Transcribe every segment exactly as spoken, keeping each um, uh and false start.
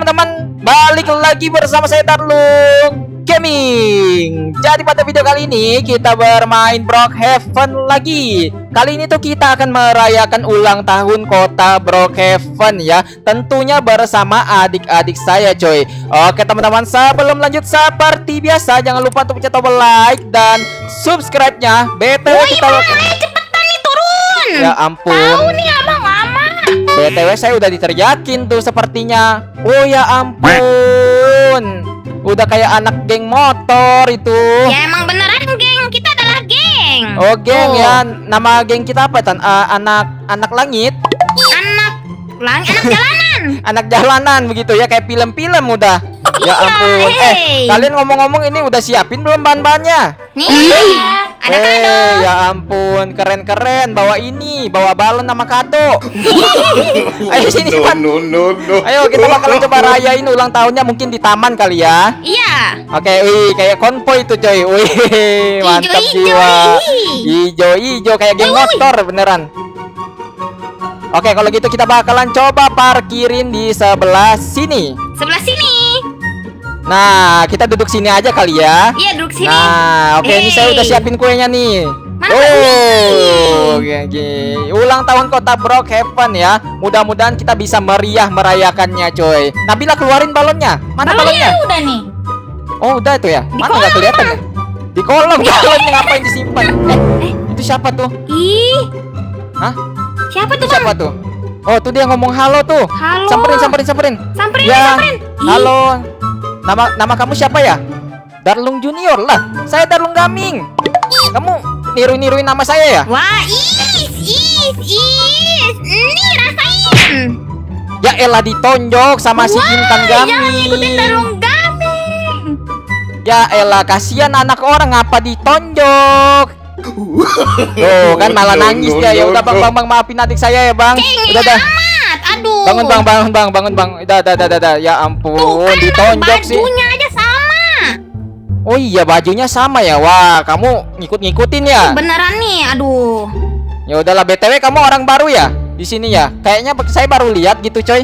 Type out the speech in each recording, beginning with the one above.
teman-teman, balik lagi bersama saya Darlung Gaming. Jadi pada video kali ini kita bermain Brookhaven lagi. Kali ini tuh kita akan merayakan ulang tahun kota Brookhaven ya. Tentunya bersama adik-adik saya coy. Oke teman-teman, sebelum lanjut seperti biasa jangan lupa untuk pencet tombol like dan subscribe-nya. B T W kita bang, ayo cepetan nih turun. Ya ampun. Tahu nih abang lama. B T W saya udah diteriakin tuh sepertinya. Oh ya ampun, udah kayak anak geng motor itu. Ya emang beneran geng, kita adalah geng. Oh geng Oh. ya, nama geng kita apa Tan? Uh, anak anak langit, Anak lang, anak jalanan. anak jalanan begitu ya, kayak film-film udah. Ya Iya, ampun. Eh, hey. kalian ngomong-ngomong ini udah siapin belum bahan-bahannya? Nih, ada kado. Eh, ya ampun, keren-keren. Bawa ini, bawa balon sama kado. Ayo sini No, cepat. no, no, no. Ayo kita bakalan coba rayain ulang tahunnya mungkin di taman kali ya. Iya. Oke, wih, kayak konvoy itu coy. Wih, mantap Ijo-ijo, jiwa. ih. Ijo-ijo kayak geng Wih, wih. motor beneran. Oke, kalau gitu kita bakalan coba parkirin di sebelah sini. Sebelah sini. Nah, kita duduk sini aja kali ya. Iya, duduk sini. Nah, oke ini saya Hey. udah siapin kuenya nih. Mana Oh, oke, oke. Ulang tahun kota Brookhaven ya. Mudah-mudahan kita bisa meriah merayakannya, coy. Nabila keluarin balonnya. Mana balonnya? Balonnya udah nih. Oh, udah itu ya. Di Mana nggak kolam, kelihatan Bang. ya? Di kolom balonnya ngapain disimpan? Eh, Eh, itu siapa tuh? ih. Hah? Siapa Itu tuh, siapa Bang? tuh? Oh, tuh dia ngomong halo tuh. Halo. Samperin, samperin, samperin. Samperin, Ya, samperin. Ih. halo. Nama nama kamu siapa ya? Darlung Junior lah. Saya Darlung Gaming. Kamu niru-niruin nama saya ya? Wah, is, is, is. Nih, rasain. Ya elah ditonjok sama si Wah, Intan jangan ngikutin Gaming. Darlung Gaming. Ya elah kasihan anak orang apa ditonjok. Tuh kan malah No, nangis no, dia. Ya no, udah bang, no. bang, bang maafin adik saya ya bang. Cengeng Udah dah. amat. Aduh. Bangun bang, bangun bang, bangun bang. Udah, udah, udah, udah. Ya Tuh ampun, kan bang, ditonjok sih. bajunya aja sama. Oh iya bajunya sama ya. Wah kamu ngikut-ngikutin ya. Beneran nih, aduh. Ya udahlah B T W kamu orang baru ya di sini ya. Kayaknya saya baru lihat gitu coy.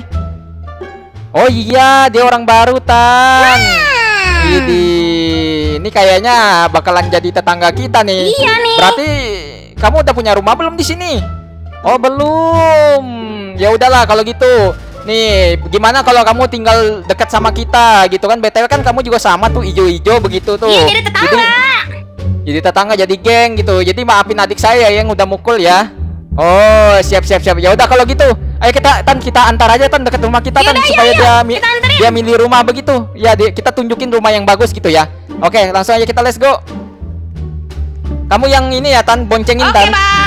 Oh iya dia orang baru Tan. Hmm. Ini ini kayaknya bakalan jadi tetangga kita nih. Iya nih. Berarti kamu udah punya rumah belum di sini? Oh belum. Ya udahlah kalau gitu. Nih, gimana kalau kamu tinggal dekat sama kita gitu kan? B T W kan kamu juga sama tuh ijo-ijo begitu tuh. Iya, jadi tetangga. Jadi, jadi tetangga jadi geng gitu. Jadi maafin adik saya yang udah mukul ya. Oh, siap siap siap. Ya udah kalau gitu. Ayo kita Tan kita antar aja Tan dekat rumah kita Tan Yaudah, supaya yuk, dia yuk. mi- Kita anterin. dia milih rumah begitu. Ya, dia, kita tunjukin rumah yang bagus gitu ya. Oke, langsung aja kita let's go. Kamu yang ini ya Tan, boncengin Oke, Tan. Bang.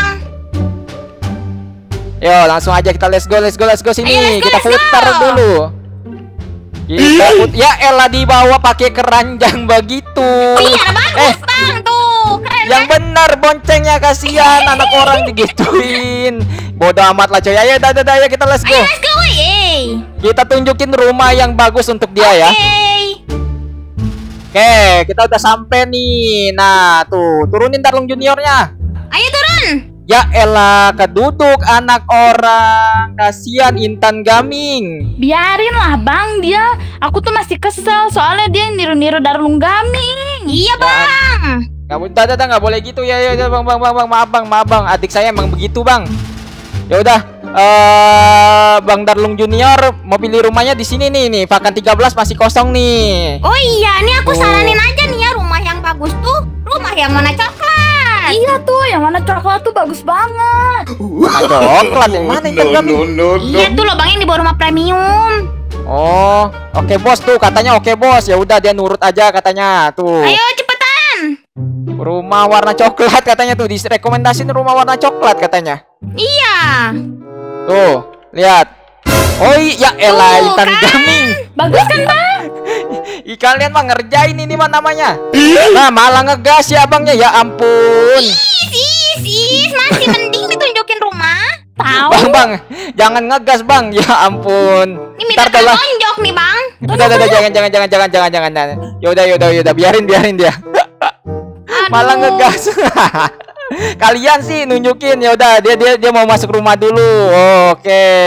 Yo, langsung aja kita let's go, let's go, let's go sini. Ayo, let's go, kita let's go. putar dulu. Kita put ya elah dibawa pakai keranjang begitu. Iya, bagus, Eh, Bang. Tuh, keren. yang benar boncengnya kasihan anak orang digituin. Bodoh amat lah coy. Ayo, dah, dah, dah, ayo kita let's go. Ayo, let's go, yeay. Kita tunjukin rumah yang bagus untuk dia ya. Oke. Oke, kita udah sampai nih. Nah, tuh, turunin Darlung Juniornya. Ayo turun. Ya elah, keduduk anak orang. Kasihan Intan Gaming. Biarin lah bang, dia aku tuh masih kesel soalnya dia niru-niru Darlung Gaming. Iya, Bang. Kamu udah, udah, nggak boleh gitu ya, ya, ya, bang, bang, bang, bang, maaf bang, maaf bang, adik saya emang begitu bang. Ya udah, eh, Bang Darlung Junior mau pilih rumahnya di sini nih, nih, Vakan tiga belas masih kosong nih. Oh iya, nih aku Tuh. saranin aja nih ya rumah yang bagus tuh. Rumah yang mana coklat. Iya tuh, yang mana coklat tuh bagus banget. Nah, coklat yang mana Intan No, Gaming? no, no, no. Iya tuh loh Bang, yang di bawah rumah premium. Oh, oke bos tuh katanya oke bos. Ya udah dia nurut aja katanya tuh. Ayo cepetan. Rumah warna coklat katanya tuh direkomendasiin rumah warna coklat katanya. Iya. Tuh, lihat. Oh iya, elah Tuh, Intan kan? Gaming. Bagus kan bang? Ih, kalian mah ngerjain ini mah namanya. Nah, malah ngegas ya abangnya. Ya ampun. Is, is, is. Masih mending ditunjukin rumah. Tahu. Bang, bang, jangan ngegas bang. Ya ampun. Ini minta Ntar telah. tonjok nih Bang. Udah, udah, udah, jangan, jangan, jangan, jangan, jangan, jangan. Yaudah, yaudah, yaudah, biarin, biarin dia. Aduh. Malah ngegas. Kalian sih nunjukin. Ya udah, dia, dia, dia mau masuk rumah dulu. Oke.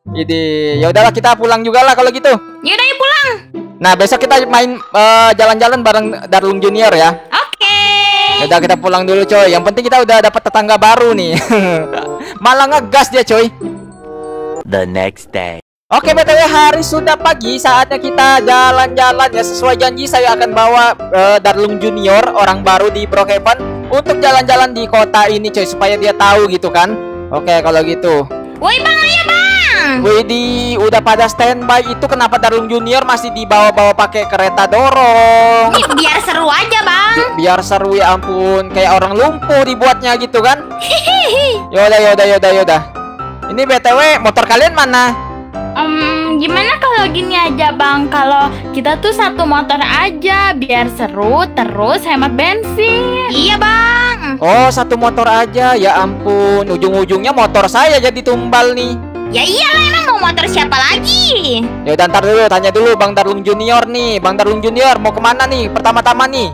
Jadi ya udahlah kita pulang juga lah kalau gitu. Yaudah yuk pulang. Nah besok kita main eh, jalan-jalan bareng Darlung Junior ya. Oke. Udah kita pulang dulu coy. Yang penting kita udah dapat tetangga baru nih. Malah ngegas dia coy. The next day. Oke B T W hari sudah pagi, saatnya kita jalan-jalan ya. Sesuai janji saya akan bawa uh, Darlung Junior, orang baru di Brookhaven, untuk jalan-jalan di kota ini coy, supaya dia tahu gitu kan. Oke kalau gitu. Woi bang, ayo bang. Widih, udah pada standby. Itu kenapa Darlung Junior masih dibawa-bawa pakai kereta dorong? Ini biar seru aja bang. Bi- biar seru ya ampun, kayak orang lumpuh dibuatnya gitu kan. Hihihi. Yaudah yaudah yaudah yaudah. Ini B T W motor kalian mana? Um, gimana kalau gini aja bang, kalau kita tuh satu motor aja biar seru terus hemat bensin. Iya bang. Oh satu motor aja, ya ampun. Ujung-ujungnya motor saya jadi tumbal nih. Ya iyalah, emang mau motor siapa lagi? Ya udah ntar dulu, tanya dulu Bang Darlung Junior nih. Bang Darlung Junior mau kemana nih pertama-tama nih?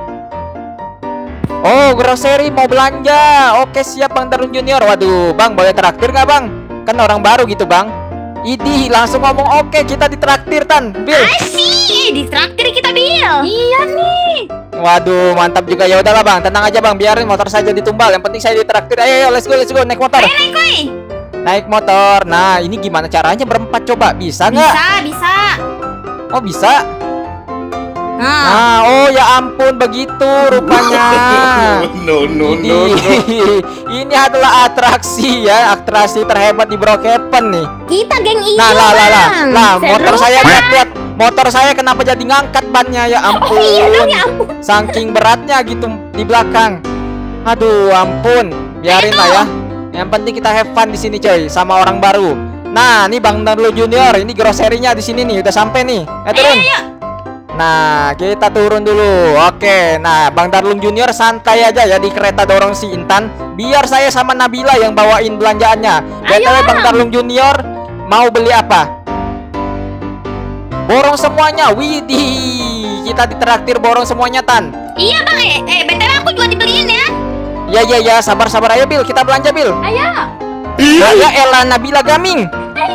Oh grocery mau belanja. Oke siap Bang Darlung Junior. Waduh Bang boleh traktir nggak Bang? Kan orang baru gitu Bang. Idih langsung ngomong oke, kita ditraktir Tan. Bil. Asik, ditraktir kita Bil. Iya nih. Waduh mantap juga. Ya udahlah Bang, tenang aja Bang, biarin motor saya jadi tumbal. Yang penting saya ditraktir. Ayo ayo let's go let's go naik motor. Ayo naik woi. Naik motor. Nah ini gimana caranya berempat coba? Bisa nggak? Bisa, bisa. Oh bisa. Nah, Nah oh ya ampun begitu rupanya. No no Ini, ini adalah atraksi ya, atraksi terhebat di Brookhaven nih. kita geng ijo Nah lah lah lah, bang. lah Seru motor saya kan? lihat lihat, motor saya kenapa jadi ngangkat bannya ya ampun. Oh iya dong, ya ampun. Saking beratnya gitu di belakang. Aduh ampun, biarin lah ya. Yang penting kita have fun di sini coy, sama orang baru. Nah, ini Bang Darlung Junior, ini groserinya di sini nih, udah sampai nih. Eh turun. Nah, kita turun dulu. Oke, nah Bang Darlung Junior santai aja ya di kereta dorong si Intan. Biar saya sama Nabila yang bawain belanjaannya. B T W Bang Darlung Junior mau beli apa? Borong semuanya. Widih, kita ditraktir borong semuanya Tan. Iya bang, eh, eh B T W aku juga dibeliin ya. Ya ya ya, sabar-sabar aja Bil, kita belanja Bil. Ayo. Ya ya Ella Nabila Gaming.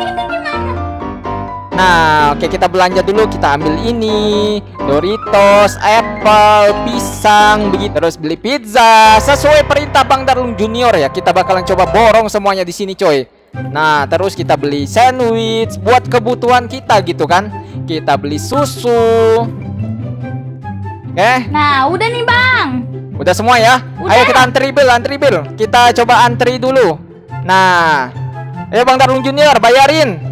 Nah, oke kita belanja dulu, kita ambil ini, Doritos, apple, pisang, begitu. Terus beli pizza sesuai perintah Bang Darlung Junior ya. Kita bakalan coba borong semuanya di sini, coy. Nah, terus kita beli sandwich buat kebutuhan kita gitu kan. Kita beli susu. Oke. Nah, udah nih bang. Udah semua ya? Udah. Ayo kita antri Bil, antri Bil. Kita coba antri dulu. Nah, ayo Bang Darlung Junior bayarin.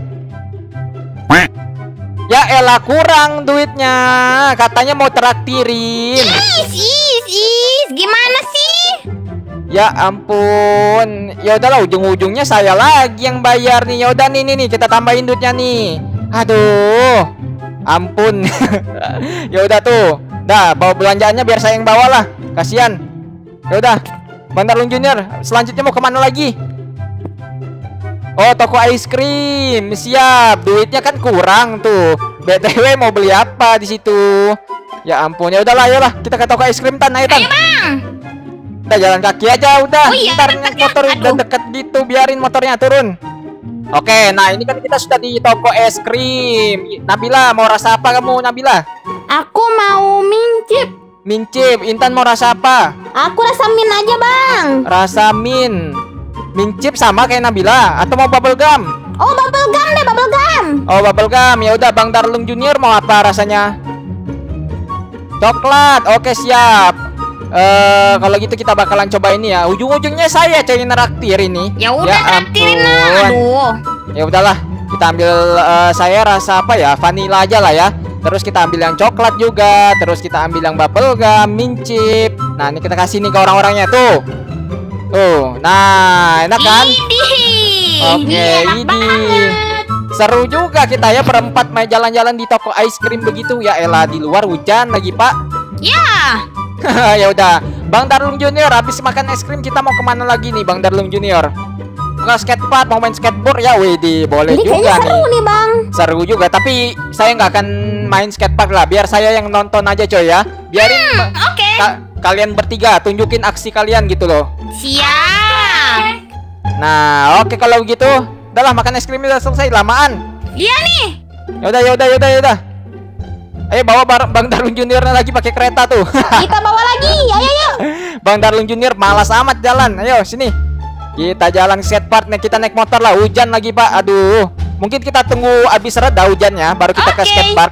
Ya elah kurang duitnya. Katanya mau traktirin. Is, is, is, gimana sih? Ya ampun. Ya udahlah ujung-ujungnya saya lagi yang bayar nih. Ya udah nih nih nih kita tambahin duitnya nih. Aduh. Ampun. Ya udah tuh. Dah, bawa belanjaannya biar saya yang bawa lah. Kasihan. Ya udah. Bang Darlung Junior, selanjutnya mau kemana lagi? Oh, toko es krim. Siap. Duitnya kan kurang tuh. B T W mau beli apa di situ? Ya ampun. Ya udahlah, ayolah. Kita ke toko es krim Tan. Ayo Tan. Ayo bang. Udah jalan kaki aja udah. Oh iya, Ntar deket ya. motor udah Aduh. deket gitu. Biarin motornya turun. Oke, nah ini kan kita sudah di toko es krim. Nabila mau rasa apa kamu Nabila? Aku mau mincip. Mincip. Intan mau rasa apa? Aku rasa min aja bang. Rasa min. Mincip sama kayak Nabila atau mau bubble gum? Oh bubble gum deh, bubble gum. Oh bubble gum. Ya udah Bang Darlung Junior mau apa rasanya? Coklat. Oke siap. Eh kalau gitu kita bakalan coba ini ya. Ujung-ujungnya saya coy neraktir ini. Ya udah traktirin lah. ampun. Aduh. Ya udahlah. Kita ambil eh, saya rasa apa ya? Vanilla aja lah ya. Terus kita ambil yang coklat juga. Terus kita ambil yang bubble gum, mincip. Nah ini kita kasih nih ke orang-orangnya tuh. Tuh. Nah enak kan? Idih. Oke, Enak ini banget. seru juga kita ya berempat main jalan-jalan di toko es krim begitu. Ya elah di luar hujan lagi Pak. Ya. Ya udah, Bang Darlung Junior habis makan es krim kita mau kemana lagi nih Bang Darlung Junior? Ke skatepark mau main skateboard ya, Widih boleh Ini juga kayaknya seru nih. nih bang. Seru juga tapi saya nggak akan main skatepark lah, biar saya yang nonton aja coy ya. Biarin Hmm, oke. ka- kalian bertiga tunjukin aksi kalian gitu loh. Siap. Nah oke kalau begitu, Udahlah, makan es krimnya udah selesai, lamaan. Iya nih. Yaudah, yaudah, yaudah, yaudah. Ayo bawa bar- Bang Darlung Junior lagi pakai kereta tuh. Kita bawa lagi. Ayo, ayo. Bang Darlung Junior malas amat jalan. Ayo sini. Kita jalan skatepark nih, kita naik motor lah. Hujan lagi, Pak. Aduh. Mungkin kita tunggu habis reda hujannya baru kita ke Oke. skatepark.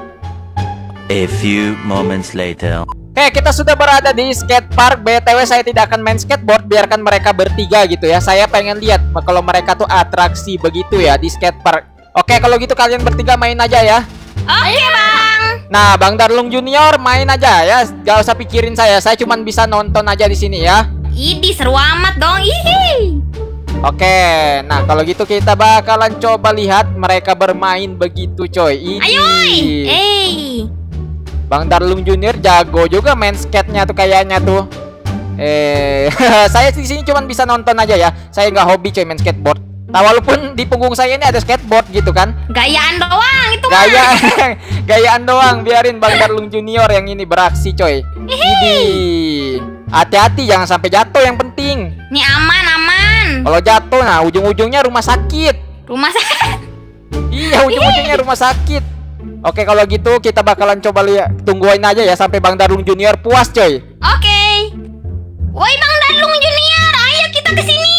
A few moments later. Oke, kita sudah berada di skatepark. B T W saya tidak akan main skateboard, biarkan mereka bertiga gitu ya. Saya pengen lihat kalau mereka tuh atraksi begitu ya di skatepark. Oke, kalau gitu kalian bertiga main aja ya. Oke, Bang. Nah, Bang Darlung Junior main aja ya. Gak usah pikirin saya. Saya cuma bisa nonton aja di sini ya. Idi seru amat dong. Ih. Oke, nah kalau gitu kita bakalan coba lihat mereka bermain begitu, coy. Ini. Ayo, oi. Eh. Bang Darlung Junior jago juga main skate-nya tuh kayaknya tuh. Eh, saya di sini cuma bisa nonton aja ya. Saya nggak hobi coy main skateboard. Nah, walaupun di punggung saya ini ada skateboard gitu kan. Gayaan doang itu mah. Gaya, gayaan doang. Biarin Bang Darlung Junior yang ini beraksi, coy. Ini. Hati-hati jangan sampai jatuh yang penting. Nih aman, aman. Kalau jatuh, nah ujung-ujungnya rumah sakit. Rumah sakit. Iya, ujung-ujungnya rumah sakit. Oke, kalau gitu kita bakalan coba lihat, tungguin aja ya sampai Bang Darlung Junior puas, coy. Oke. Woi, Bang Darlung Junior, ayo kita ke sini.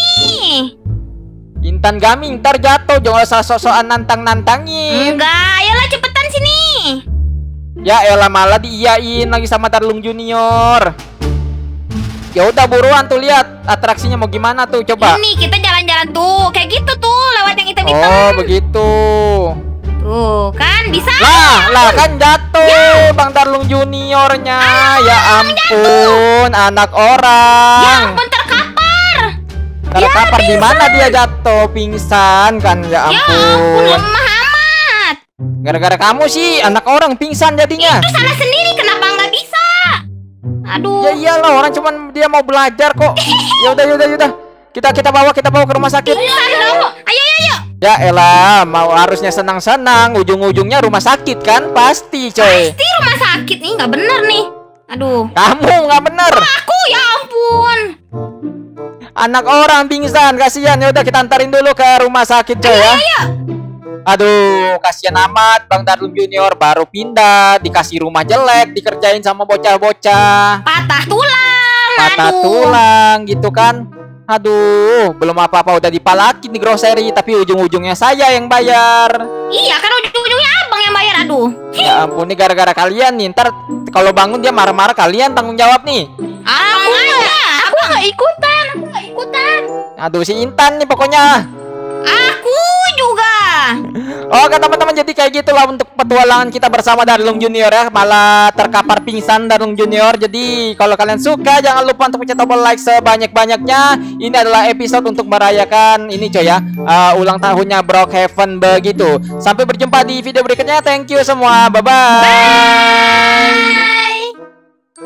Intan Gaming, ntar jatuh, jangan usah sok-sokan nantang-nantangin. Enggak, ayolah cepetan sini. Ya elah, malah diiyain lagi sama Darlung Junior. Ya udah buruan tuh, lihat atraksinya mau gimana tuh, coba. Ini kita jalan-jalan tuh, kayak gitu tuh, lewat yang hitam-hitam. Oh, begitu. Tuh, kan bisa. Lah, lah kan jatuh Bang Darlung Juniornya. Ya ampun, anak Ya orang. ampun, terkapar. Kalau Ya, kapar di pingsan. mana dia jatuh, pingsan kan? Ya Ya ampun, ampun. lemah amat. Gara-gara kamu sih anak orang pingsan jadinya. Itu salah sendiri, kenapa nggak bisa? Aduh. Ya iyalah, orang cuman dia mau belajar kok. Ya udah, ya udah, ya udah. Kita kita bawa kita bawa ke rumah sakit. Pingsan dong. Ayo, ayo, ayo. Ya elah, mau harusnya senang-senang, ujung-ujungnya rumah sakit kan? Pasti, coy. Pasti rumah sakit nih, nggak bener nih. Aduh. Kamu nggak bener. Aku ya ampun. Anak orang pingsan, kasihan. Ya udah kita antarin dulu ke rumah sakit, coy ya. Ayo. Aduh, kasihan amat Bang Darlung Junior baru pindah, dikasih rumah jelek, dikerjain sama bocah-bocah. Patah tulang. Patah Aduh. tulang gitu kan. Aduh, belum apa-apa udah dipalakin di grocery, tapi ujung-ujungnya saya yang bayar. Iya, kan ujung-ujungnya abang yang bayar. Aduh. Ya ampun, ini gara-gara kalian nih. Ntar kalau bangun dia marah-marah, kalian tanggung jawab nih. Aku aja. Aku nggak ikutan, aku nggak ikutan. Aduh, si Intan nih pokoknya. Aku juga. Oke teman-teman, jadi kayak gitulah untuk petualangan kita bersama Darlung Junior ya. Malah terkapar pingsan Darlung Junior. Jadi kalau kalian suka, jangan lupa untuk pencet tombol like sebanyak-banyaknya. Ini adalah episode untuk merayakan ini coy ya, uh, ulang tahunnya Brookhaven begitu. Sampai berjumpa di video berikutnya. Thank you semua, bye-bye.